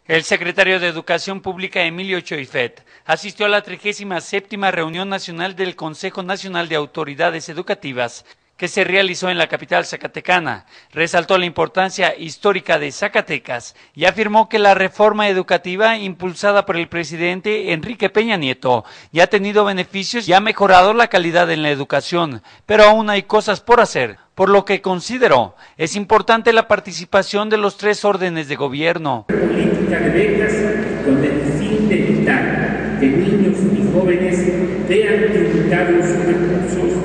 El secretario de Educación Pública, Emilio Choifet, asistió a la 37ª reunión nacional del Consejo Nacional de Autoridades Educativas, que se realizó en la capital zacatecana. Resaltó la importancia histórica de Zacatecas y afirmó que la reforma educativa impulsada por el presidente Enrique Peña Nieto ya ha tenido beneficios y ha mejorado la calidad en la educación, pero aún hay cosas por hacer, por lo que consideró es importante la participación de los 3 órdenes de gobierno. Política de becas con el fin de evitar que niños y jóvenes vean limitados sus recursos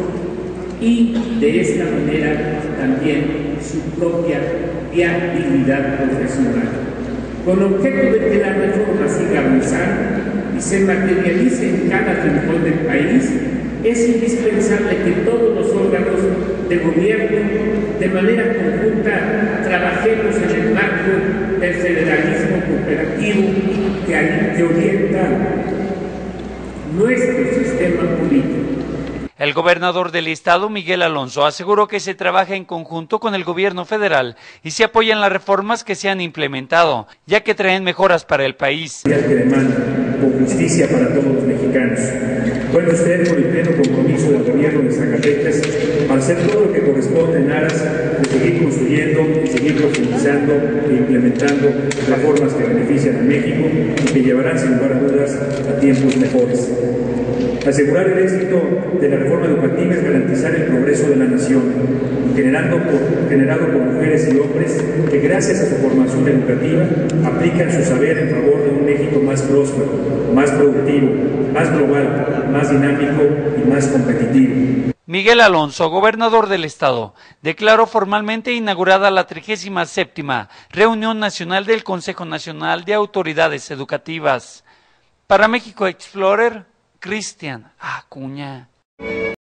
y de esta manera también su propia viabilidad profesional. Con objeto de que la reforma siga avanzando y se materialice en cada rincón del país, es indispensable que todos los órganos de gobierno, de manera conjunta, trabajemos en el marco del federalismo cooperativo que orienta nuestro sistema político. El gobernador del estado, Miguel Alonso, aseguró que se trabaja en conjunto con el gobierno federal y se apoyan las reformas que se han implementado, ya que traen mejoras para el país. Que demanda con justicia para todos los mexicanos. Cuenta usted con el pleno compromiso del gobierno de Zacatecas para hacer todo lo que corresponde en aras de seguir construyendo y seguir profundizando e implementando reformas que benefician a México y que llevarán sin lugar a dudas a tiempos mejores. Asegurar el éxito de la reforma educativa es garantizar el progreso de la nación, generado por mujeres y hombres que gracias a su formación educativa aplican su saber en favor de un México más próspero, más productivo, más global, más dinámico y más competitivo. Miguel Alonso, gobernador del estado, declaró formalmente inaugurada la 37ª Reunión Nacional del Consejo Nacional de Autoridades Educativas. Para México Explorer, Cristian Acuña.